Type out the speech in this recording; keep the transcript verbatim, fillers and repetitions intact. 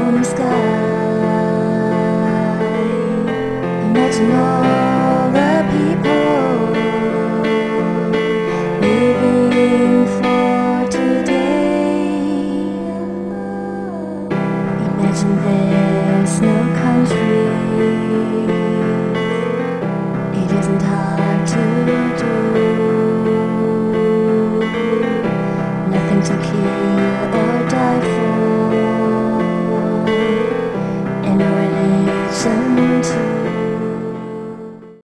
stormy sky. Imagine all the people living for today. Imagine there's no country. It isn't hard to do. Nothing to keep